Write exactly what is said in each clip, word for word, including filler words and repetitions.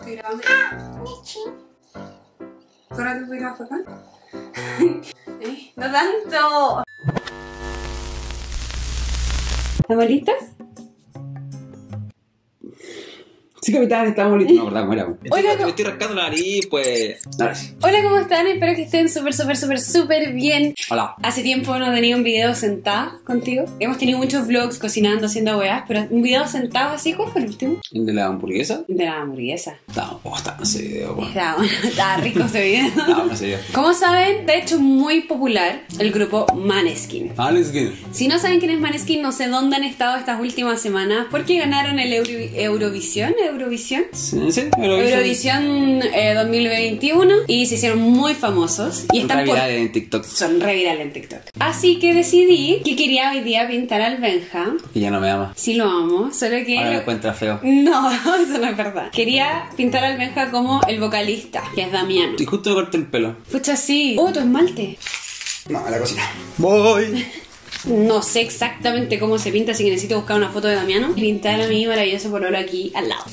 Estoy grabando. ¿Ahora te voy a ir a focar? ¿Eh? ¡No tanto! ¿Estamos listos? Sí, capitán, estamos listos. No, verdad, ¿cómo era? Hola, Me estoy rascando la nariz, pues. Ahora sí. Hola, ¿cómo están? Espero que estén súper, súper, súper, súper bien. Hola. Hace tiempo no tenía un video sentado contigo. Hemos tenido muchos vlogs cocinando, haciendo weas, pero un video sentado así, ¿cuál fue el último? ¿El de la hamburguesa? De la hamburguesa. No, oh, está en ese video, weón. Estaba, bueno, estaba rico ese video. No, en serio. Como saben, de hecho muy popular el grupo Måneskin. Måneskin. Si no saben quién es Måneskin, no sé dónde han estado estas últimas semanas, porque ganaron el Euro Eurovisión, Eurovisión. Sí, sí, Eurovisión, Eurovisión eh, dos mil veintiuno, y se hicieron muy famosos y están re por... virales en TikTok. Son re virales en TikTok. Así que decidí que quería hoy día pintar al Benja. Y ya no me ama. Sí lo amo, solo que... Ahora me encuentra feo. No, eso no es verdad. Quería pintar al Benja como el vocalista, que es Damián. Y justo me corté el pelo. Pucha, sí. Oh, tu esmalte. No, a la cocina. Voy. No sé exactamente cómo se pinta, así que necesito buscar una foto de Damiano y pintar a mi maravilloso pololo aquí al lado.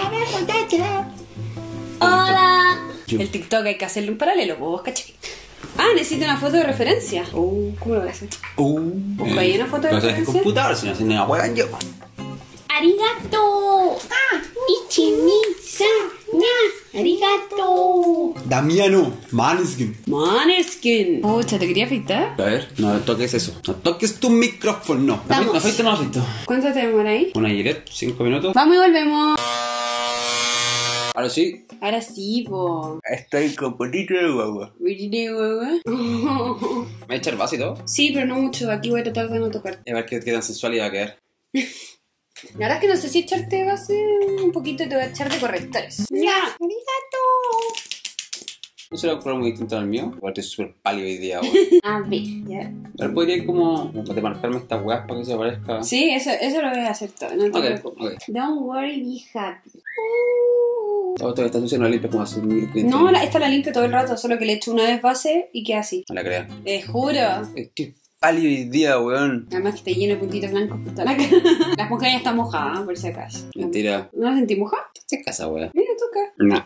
¡Hola! El TikTok hay que hacerle un paralelo, vos caché. Ah, necesito una foto de referencia. Uh, ¿cómo lo voy a hacer? Uh. ¿Busco ahí una foto de No sé, referencia? computador, si no se me la juegan yo. ¡Arigato! ¡Ah! ¡Ichimisa! ¡Nya! ¡Arigato! Damiano. Måneskin. Måneskin. Pucha, ¿te quería afeitar? A ver, no toques eso. No toques tu micrófono. No. Vamos. ¿No afeito o no afeito? ¿Cuánto te demora ahí? Una Gillette, cinco minutos. Vamos y volvemos. Ahora sí. Ahora sí, po. Estoy con poquito de guagua. ¿Virine hueva? ¿Me voy a echar vaso y todo? Sí, pero no mucho. Aquí voy a tratar de no tocar. A ver qué, qué tan sensual iba a quedar. La verdad es que no sé si echarte base un poquito, te voy a echar de correctores. ¡Ya! ¡Arigato! ¿No será un color muy distinto al mío? Igual estoy súper pálido hoy día, weón. A ver, ya. Pero podría ir como de marcarme estas weas para que se parezca. Sí, eso, eso lo voy a hacer todo, no te Ok, preocupes. ok. Don't worry, be happy. Uh. Todo esto está sucio, no limpia como hace mil clientes. No, la, esta la limpio todo el rato, solo que le echo una vez base y queda así. No la creas. Te juro. Estoy pálido hoy día, weón. Además que está lleno de puntitos blancos por toda la cara. La esponja ya está mojada, por si acaso. Mentira. ¿No la sentí mojada? ¿Qué es casa, weón? Mira, toca. No.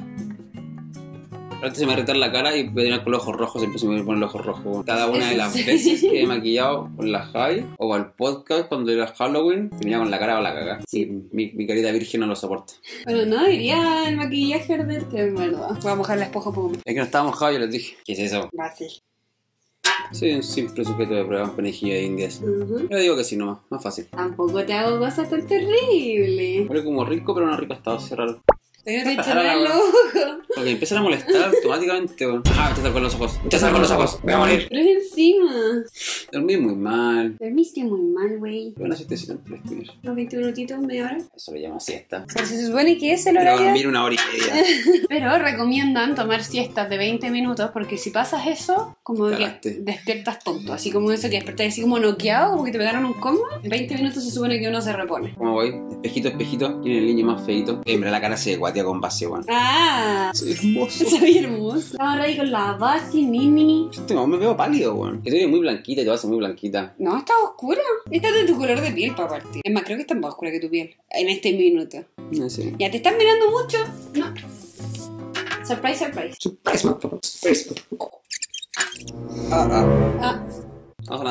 Ahora se me va a retar la cara y voy a tener con los ojos rojos, siempre se me ponen los ojos rojos. weón. Cada una de las Sí. veces que he maquillado con la Javi o al podcast cuando era Halloween, terminaba con la cara o la caga. Sí. Mi, mi carita virgen no lo soporta. Bueno, no diría el maquillaje ardente, en verdad. Voy a mojar la esponja un poco más. Es que no estábamos Javi y les dije, ¿qué es eso? Fácil. Soy un simple sujeto de pruebas conejillo de indias. Uh-huh. Yo digo que sí nomás, más fácil. Tampoco te hago cosas tan terribles. Huele como rico, pero no rico estado así raro. Pero te Ahora, echaré el weón. ojo. Porque empiezan a molestar automáticamente, weón. Ah, me echa con los ojos. Me echa con los ojos. Voy a morir. Pero es encima. Dormí muy mal. Dormiste muy mal, güey. Bueno, si te siento escribir. Unos veinte minutitos, media hora. Eso lo llamo siesta. Pero se supone que es el Pero horario. dormir una hora y media. Pero recomiendan tomar siestas de veinte minutos porque si pasas eso, como Cagaste. que despiertas tonto. Así como eso que despertas así como noqueado, como que te pegaron un combo. En veinte minutos se supone que uno se repone. ¿Cómo voy? Espejito, espejito. ¿Quién es el niño más feito? Eh, mira la cara se guatea con base, weón. Ah, Soy hermoso. soy hermoso. Estamos ahí con la base, Mimi. Este mamá me veo pálido, weón. Que tú eres muy blanquita y te vas a hacer muy blanquita. No, está oscura. Esta es de tu color de piel para partir. Es más, creo que está más oscura que tu piel. En este minuto. No sé. Ya te están mirando mucho. No. Surprise, surprise. Surprise, motherfucker. Surprise. Ah, ah. Ah. No pasa nada.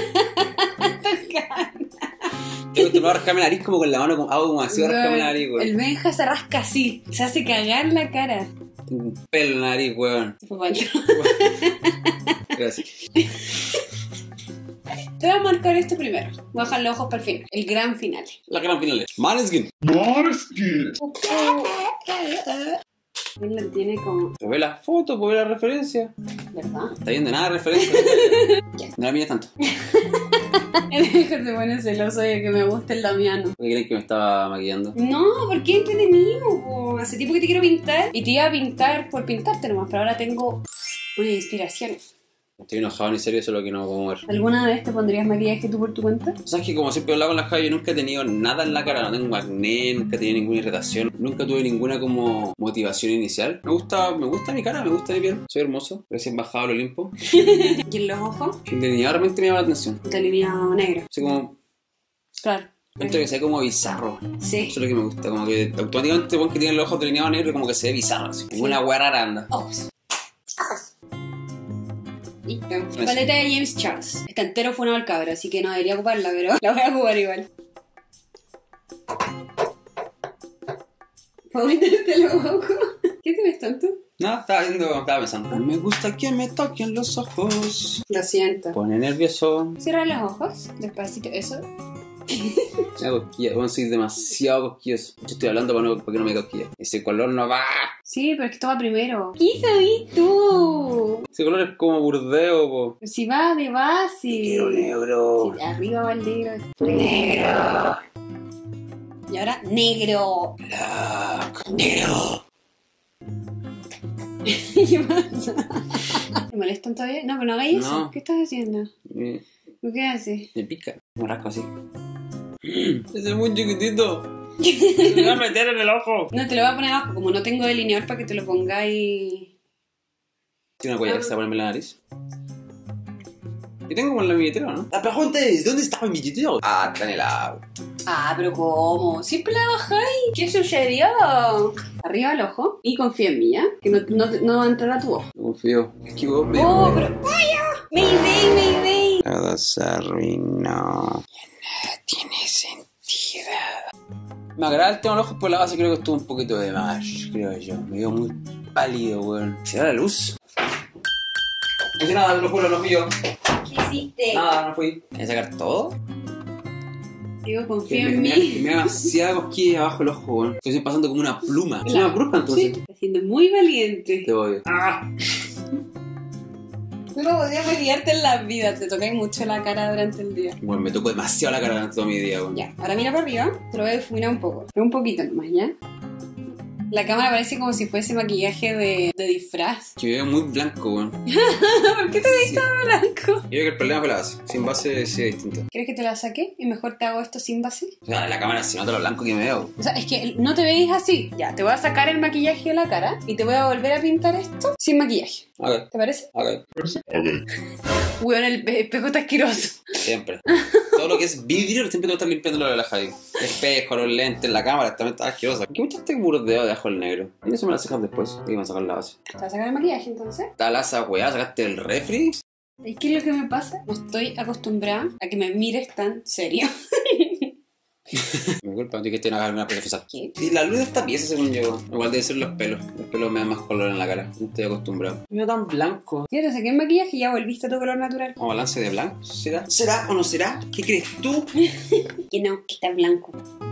Tengo que rascarme la nariz como con la mano, como, hago como así, rascarme la nariz, weón. El Benja se rasca así. Se hace cagar la cara. Tengo un pelo en la nariz, weón. Fue mal. Gracias. Te voy a marcar esto primero. Voy a dejar los ojos para el final. El gran final. La gran final es Måneskin. Él lo tiene como... Pero ve la foto, pues ve la referencia. ¿Verdad? Está viendo nada de referencia. No la mires tanto. El Benja se pone celoso de que me guste el Damiano. ¿Por qué creen que me estaba maquillando? No, porque es entretenido, po. Hace tiempo que te quiero pintar y te iba a pintar por pintarte nomás, pero ahora tengo una inspiración. Estoy enojado ni serio, eso es lo que no puedo mover. ¿Alguna vez te pondrías maquillaje tú por tu cuenta? ¿Sabes que como siempre he hablado con la Javi, yo nunca he tenido nada en la cara? No tengo acné, nunca he tenido ninguna irritación, nunca tuve ninguna como motivación inicial. Me gusta, me gusta mi cara, me gusta mi piel. Soy hermoso, recién bajado al Olimpo. ¿Y en los ojos? Delineadamente me llama la atención. Delineado negro. Así como, Claro. Siento que se ve como bizarro. Sí. Eso es lo que me gusta. Como que automáticamente el que tiene los ojos delineados negros como que se ve bizarro. Así. Sí. Una hueá rara anda. Ojos. Listo. Paleta de James Charles. Está entero funado al cabro, así que no debería ocuparla, pero la voy a ocupar igual. ¿Puedo meterte los ojos? ¿Qué te ves tanto? No, estaba viendo, estaba pensando. No me gusta que me toquen los ojos. Lo siento. Pone nervioso. Cierra los ojos, despacito, eso. Me da cosquillas, bueno, soy demasiado cosquilloso. Yo estoy hablando para, no, para que no me dé cosquillas. Ese color no va. Sí, pero es que esto va primero. ¿Qué sabís tú? Ese color es como burdeo, po. Si va de base. Quiero negro. Si arriba va el negro. Negro. Y ahora, negro. Black. Negro. ¿Qué pasa? ¿Te molestan todavía? No, pero no hagáis eso. No. ¿Qué estás haciendo? Me, ¿Qué haces? me pica. Me rasco así. Ese es muy chiquitito. Me voy a meter en el ojo. No, te lo voy a poner abajo. Como no tengo delineador para que te lo pongáis. ¿Tiene una cuella que se va a ponerme en la nariz? Yo tengo como en la billetera, ¿no? La pregunta es, ¿dónde está mi billetera? Ah, está en el agua. Ah, pero ¿cómo? Siempre la bajáis. ¿Qué sucedió? Arriba el ojo. Y confía en mí, ¿ya? Que no, no, no va a entrar a tu ojo. No confío. Es que vos me... Oh, pero... ¡Vaya! ¡Mayday, mayday! Todo se arruinó. Nada tiene sentido. Me agrada el tema de los ojos por la base, creo que estuvo un poquito de más, creo yo. Me veo muy pálido, weón. ¿Se da la luz? No hice nada, lo juro, no fui yo. ¿Qué hiciste? Nada, no fui. ¿Voy a sacar todo? Digo, Que confía me, en me, mí. me da demasiada cosquilla abajo el ojo, weón. Estoy pasando como una pluma. Es una bruja, entonces. Sí, estás siendo muy valiente. Te voy. ¡Ah! No podía pelearte en la vida. Te tocáis mucho la cara durante el día. Bueno, me tocó demasiado la cara durante todo mi día, weón. Ya, ahora mira para arriba. Te lo voy a difuminar un poco. Pero un poquito nomás, ¿ya? La cámara parece como si fuese maquillaje de, de disfraz. Que me veo muy blanco, weón. ¿Por qué te ves tan blanco? Yo creo que el problema fue la base. Sin base sí es distinto. ¿Quieres que te la saque? Y mejor te hago esto sin base. O sea, la cámara se nota lo blanco que me veo. O sea, es que no te veis así. Ya, te voy a sacar el maquillaje de la cara y te voy a volver a pintar esto sin maquillaje. Ok, ¿Te parece? ok. Weón, el espejo está asqueroso. Siempre. Todo lo que es vidrio siempre tengo que estar limpiándolo de la Javi. El espejo, los lentes, la cámara, también está asquerosa. ¿Qué mucho este burdeo debajo del negro? Y eso me lo sacan después. Y me sacar la base. ¿Te vas a sacar el maquillaje entonces? ¿Está la esa weá? ¿Sacaste el refri? ¿Y qué es lo que me pasa? No estoy acostumbrada a que me mires tan serio. Me culpa, tengo que tener alguna profesora. ¿Qué? Y la luz de esta pieza, según yo. Igual debe ser los pelos. Los pelos me dan más color en la cara. No estoy acostumbrado. Me veo tan blanco. Ya te saqué el maquillaje y ya volviste a tu color natural. ¿Como balance de blanco? ¿Será? ¿Será o no será? ¿Qué crees tú? Que no, que está blanco.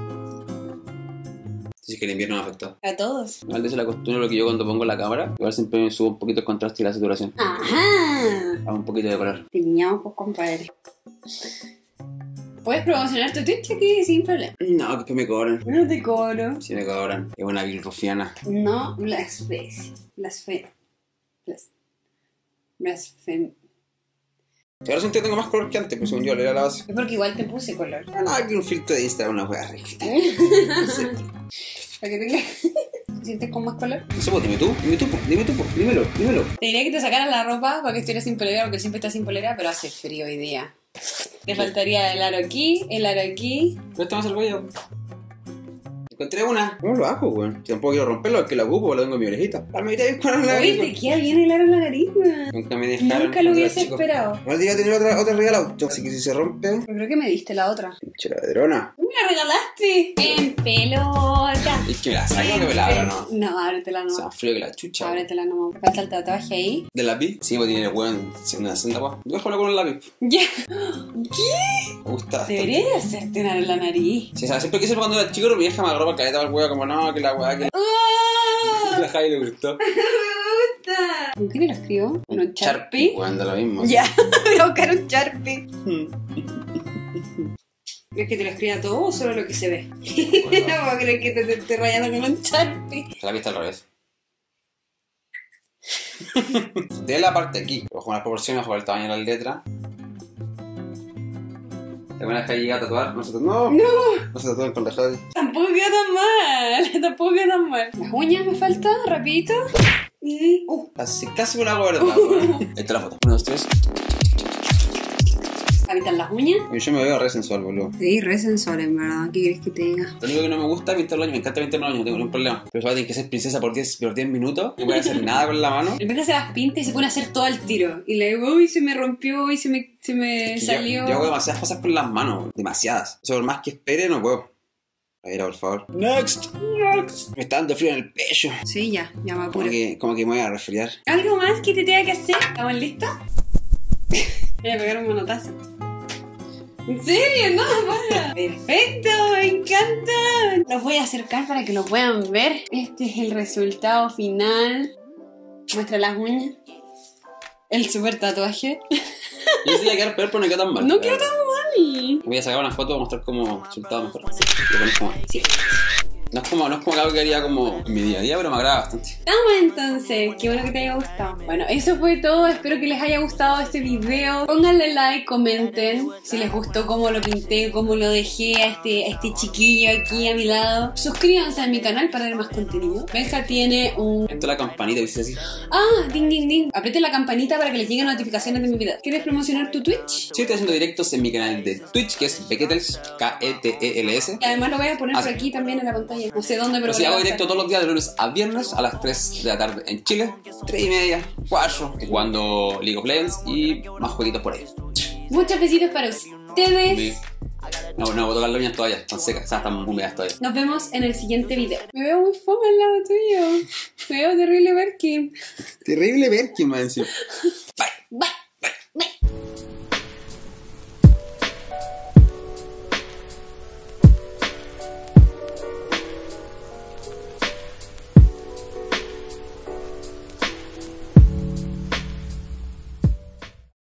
Dice que el invierno me afectó. A todos. Igual de eso la costumbre lo que yo cuando pongo la cámara. Igual siempre me subo un poquito el contraste y la saturación. Ajá. Hago un poquito de color. Teníamos pues, compadre. Puedes promocionar tu Twitch aquí sin problema. No, que me cobran. No te cobro. Si me cobran. Es una vil rufiana. No blasfemes. Blasfem. Blas... Blasfem. Ahora siento que tengo más color que antes, pues según yo, le era la base. Es porque igual te puse color. Ah, no, aquí un filtro de Instagram, una hueá rica. Para que tengas... ¿Te sientes con más color? No sé, pues, dime tú, dime tú, pues, dime tú, pues, dímelo, dímelo. Te diría que te sacaras la ropa para que estuvieras sin polera, porque siempre estás sin polera, pero hace frío hoy día. Te faltaría el aro aquí, el aro aquí. Préstame el huello. Encontré una. ¿Cómo lo hago, weón? Si tampoco quiero romperlo, es que la ocupo, la tengo en mi orejita. La medida bien con la Uy, te queda bien el aro en la nariz, weón. Nunca me dejaron. Nunca lo cuando era hubiese chico. esperado. Igual diría tener otra, otra arriba del auto. Así que si se rompe. Pero creo que me diste la otra. Pinche ladrona. ¡Me la regalaste! En pelota. Es que me la saco que me la abra, ¿no? No, ábretela O sea, nomás. frío que la chucha. Ábretela nomás. ¿Te falta el tatuaje ahí? ¿Del lápiz? Sí, pues tiene el weón siendo una senda, weón. Déjalo con el lápiz. Ya. ¿Qué? Me gusta. Deberías de hacerte un aro en la nariz. Sí, o sea, siempre quise cuando era chico, mi vieja me agarró para caleta para el weón, como no, que la weá, que la. ¡Oh! La Javi le gustó. ¡Me gusta! ¿Con qué me lo escribo? ¿Con un Sharpie? Weón, da lo mismo. Ya, voy a buscar un Sharpie. ¿Es que te lo escriba todo o solo lo que se ve? Bueno. No puedo creer que te esté rayando con un Sharpie. La vista al revés. De la parte de aquí, ojo con las proporciones, ojo con el tamaño de las letras. ¿Te buena que llega a tatuar? No se tatúen. No, No, no se tatúen con la Javi. tampoco queda tan mal. Tampoco queda tan mal. Las uñas me faltan, rapidito. Y... Uh, Casi, casi me la hago verdad, weón. Ahí está la foto. Uno, dos, tres. a pintar las uñas. Y yo me veo re sensual, boludo. Sí, re sensual, en verdad. ¿Qué quieres que te diga? Lo único que no me gusta es pintar los uñas. Me encanta pintar los uñas, no tengo ningún problema. Pero eso va a tener que ser princesa por diez, por diez minutos. No voy a hacer nada con la mano. En vez de se las pinta y se pone a hacer todo al tiro. Y le digo, uy, se me rompió y se me, se me Yo, salió. yo hago demasiadas cosas con las manos. Demasiadas. Eso por más que espere, no puedo. A ver, por favor. Next. Next. Me está dando frío en el pecho. Sí, ya, ya me apuro. Como que, como que me voy a resfriar. ¿Algo más que te tenga que hacer? ¿Estamos listos? Voy a pegar un manotazo. ¿En serio? No, para. Perfecto, me encanta. Los voy a acercar para que lo puedan ver. Este es el resultado final. Muestra las uñas. El super tatuaje. Yo sí, a quedar peor, pero no quedó tan mal. No quedó tan mal. Voy a sacar una foto para mostrar cómo resultado mejor. Sí. Lo pones como... Sí. No es como, no es como algo que haría como en mi día a día, pero me agrada bastante. Vamos entonces, qué bueno que te haya gustado. Bueno, eso fue todo, espero que les haya gustado este video. Pónganle like, comenten si les gustó cómo lo pinté, cómo lo dejé a este, a este chiquillo aquí a mi lado. Suscríbanse a mi canal para ver más contenido. Benja tiene un... Esto es la campanita, dice así. Ah, ding ding ding. Aprieten la campanita para que les lleguen notificaciones de mi video. ¿Quieres promocionar tu Twitch? Sí, estoy haciendo directos en mi canal de Twitch, que es Beketels, K E T E L S. Y además lo voy a poner Ah, por sí. aquí también en la pantalla. No sé dónde, pero... Así lo voy hago a directo hacer. todos los días de lunes a viernes a las tres de la tarde en Chile, tres y media, cuatro, jugando League of Legends y más jueguitos por ahí. Muchos besitos para ustedes. Mi- No, no, voy a tocar las uñas todavía, están secas, o sea, están húmedas todavía. Nos vemos en el siguiente video. Me veo muy fome al lado tuyo. Me veo terrible Berkin. Terrible ver quién me ha Bye, bye, bye.